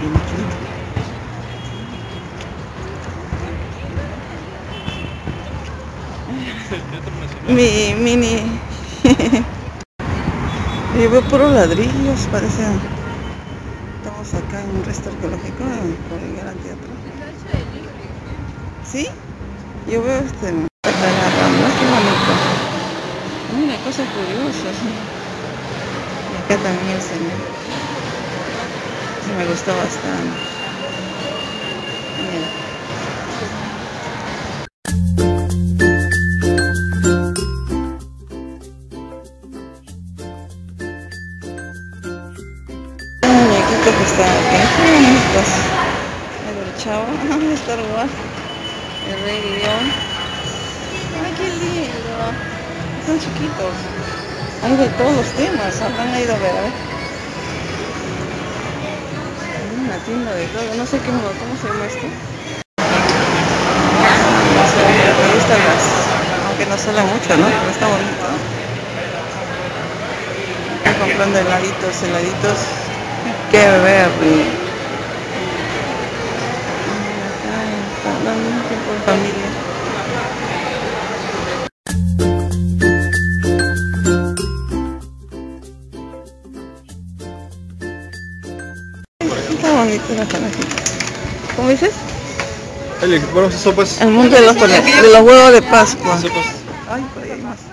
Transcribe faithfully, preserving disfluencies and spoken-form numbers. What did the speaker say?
Mi mini. Yo veo puros ladrillos, parece. Estamos acá en un resto arqueológico por llegar al teatro. ¿Sí? Yo veo este acá en la Rambla, qué bonito. Mira, cosas curiosas. Y acá también el señor. Sí, me gustó bastante. Mira. Que está acá, qué bonitos. El chavo, Star Wars, el Rey León. Ay, qué lindo. Son chiquitos. Hay de todos los temas, han ido a ver, a ver. Una tienda de todo, no sé qué, cómo se llama esto. No sé, me gustan las, aunque no sale mucho, ¿no? Pero está bonito. Estoy comprando heladitos, heladitos. ¡Qué verde! Acá está dando un tiempo en familia. Está bonito la canajita. ¿Cómo dices? El, bueno, sopas. El mundo de los, de los huevos de Pascua. Sopas. Ay, por ahí hay más.